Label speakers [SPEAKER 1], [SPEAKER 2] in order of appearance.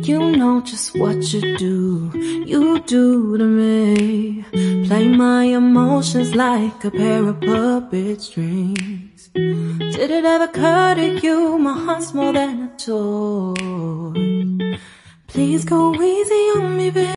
[SPEAKER 1] You know just what you do to me. Play my emotions like a pair of puppet strings. Did it ever occur to you my heart's more than a toy? Please go easy on me, baby.